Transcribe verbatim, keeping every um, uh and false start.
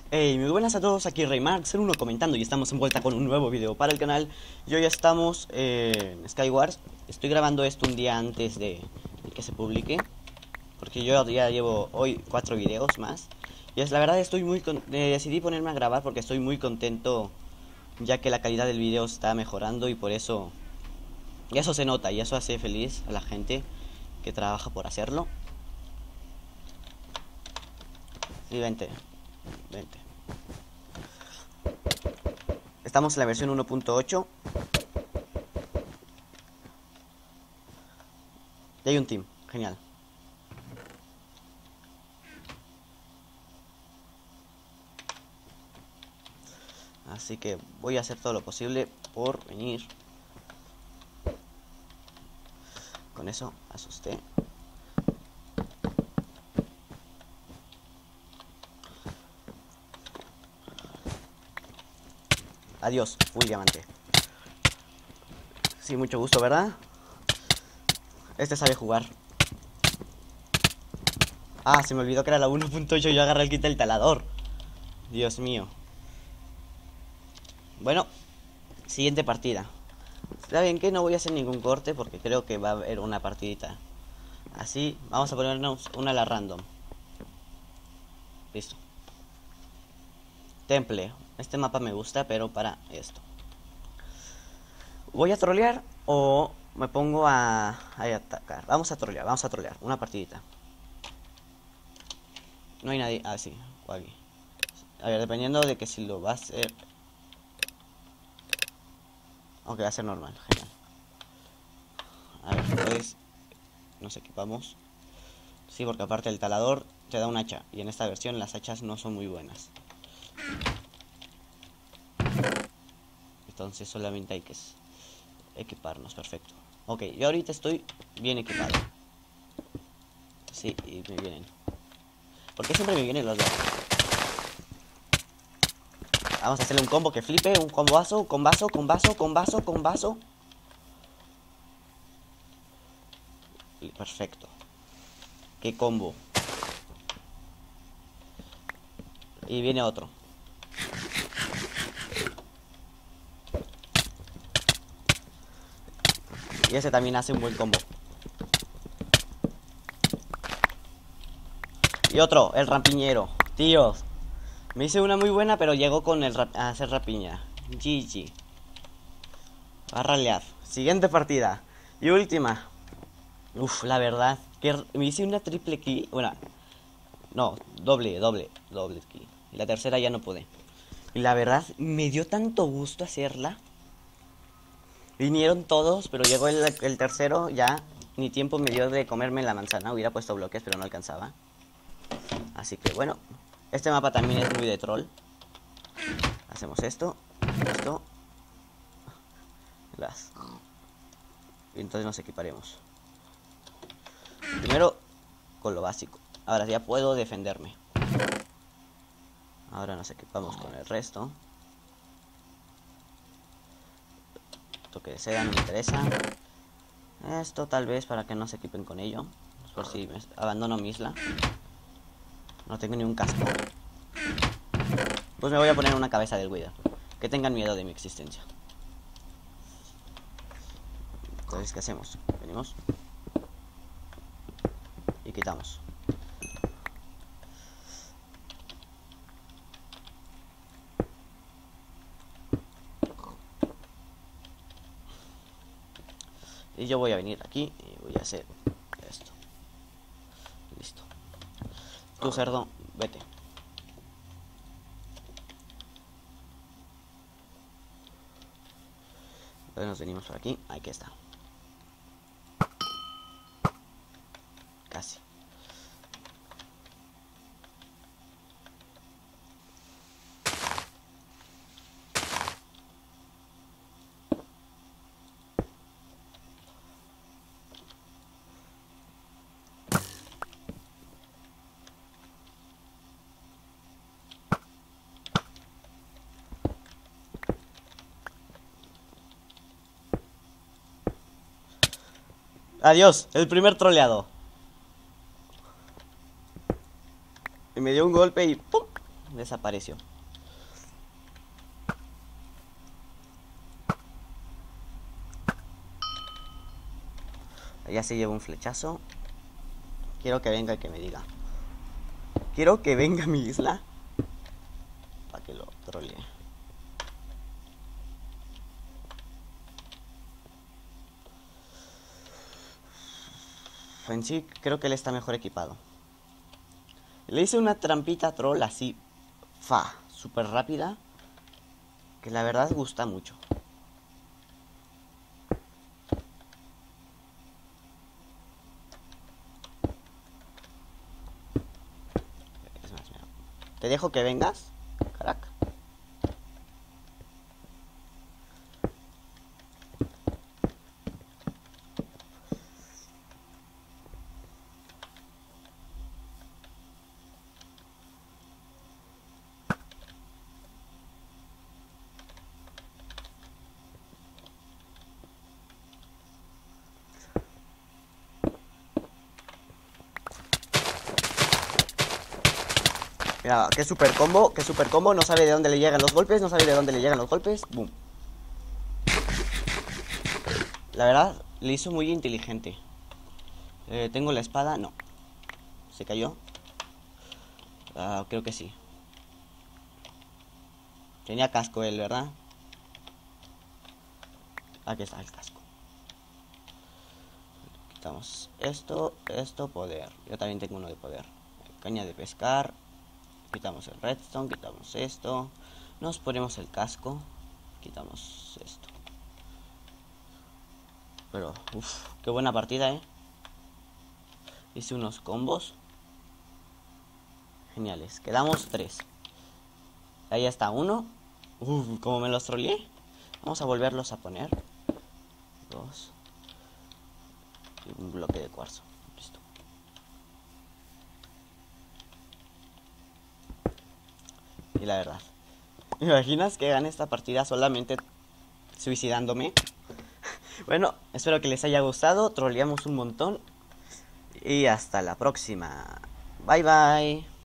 Hey, muy buenas a todos, aquí Raymark uno comentando y estamos en vuelta con un nuevo video para el canal. Y hoy estamos eh, en Skywars. Estoy grabando esto un día antes de, de que se publique, porque yo ya llevo hoy cuatro videos más. Y es la verdad estoy muy con eh, decidí ponerme a grabar porque estoy muy contento, ya que la calidad del video está mejorando y por eso, y eso se nota y eso hace feliz a la gente que trabaja por hacerlo. Sí, vente, vente. Estamos en la versión uno punto ocho. Y hay un team, genial. Así que voy a hacer todo lo posible por venir. Con eso asusté. Adiós, full diamante. Sí, mucho gusto, ¿verdad? Este sabe jugar. Ah, se me olvidó que era la uno punto ocho y yo agarré el kit del talador. Dios mío. Bueno, siguiente partida. Está bien que no voy a hacer ningún corte porque creo que va a haber una partidita. Así, vamos a ponernos una a la random. Listo. Temple. Este mapa me gusta, pero para esto. ¿Voy a trolear o me pongo a, a atacar? Vamos a trolear, vamos a trolear. Una partidita. No hay nadie. Ah, sí, Wagi. A ver, dependiendo de que si lo va a hacer. Aunque va a ser normal, genial. A ver, pues nos equipamos. Sí, porque aparte el talador te da un hacha. Y en esta versión las hachas no son muy buenas. Entonces solamente hay que equiparnos, perfecto. Ok, yo ahorita estoy bien equipado. Sí, y me vienen. ¿Por qué siempre me vienen los dos? Vamos a hacerle un combo que flipe, un combazo, combazo, combazo, combazo, combazo. Perfecto. Qué combo. Y viene otro. Y ese también hace un buen combo. Y otro, el rampiñero. Tíos, me hice una muy buena, pero llegó con el rap a hacer rapiña. G G. A ralear. Siguiente partida. Y última. Uf, la verdad, que me hice una triple kill. Bueno, no, doble, doble, doble kill. Y la tercera ya no pude. Y la verdad, me dio tanto gusto hacerla. Vinieron todos, pero llegó el, el tercero, ya ni tiempo me dio de comerme la manzana. Hubiera puesto bloques, pero no alcanzaba. Así que bueno, este mapa también es muy de troll. Hacemos esto, esto, las. Y entonces nos equiparemos. Primero con lo básico. Ahora ya puedo defenderme. Ahora nos equipamos con el resto. Toque de seda no me interesa. Esto tal vez para que no se equipen con ello. Por si me abandono mi isla. No tengo ni un casco. Pues me voy a poner una cabeza del Wither. Que tengan miedo de mi existencia. Entonces, ¿qué hacemos? Venimos. Y quitamos. Y yo voy a venir aquí y voy a hacer esto. Listo. Tú, cerdo, vete. Entonces nos venimos por aquí. Aquí está. Casi. Adiós, el primer troleado. Y me dio un golpe y ¡pum! desapareció. Ya se lleva un flechazo. Quiero que venga y que me diga. Quiero que venga a mi isla para que lo trolee. En sí, creo que él está mejor equipado. Le hice una trampita troll así, fa, súper rápida, que la verdad gusta mucho. Es más, mira. Te dejo que vengas, caraca. Mira, qué super combo, qué super combo. No sabe de dónde le llegan los golpes, no sabe de dónde le llegan los golpes. Boom. La verdad, le hizo muy inteligente. Eh, ¿Tengo la espada? No. ¿Se cayó? Uh, creo que sí. Tenía casco él, ¿verdad? Aquí está el casco. Quitamos esto, esto, poder. Yo también tengo uno de poder. Caña de pescar. Quitamos el redstone, quitamos esto. Nos ponemos el casco. Quitamos esto. Pero, uff, qué buena partida, eh. Hice unos combos geniales. Quedamos tres. Ahí está uno. Uff, como me los troleé. Vamos a volverlos a poner. Dos. Y un bloque de cuarzo. Listo. Y la verdad, ¿me imaginas que gane esta partida solamente suicidándome? Bueno, espero que les haya gustado. Troleamos un montón. Y hasta la próxima. Bye bye.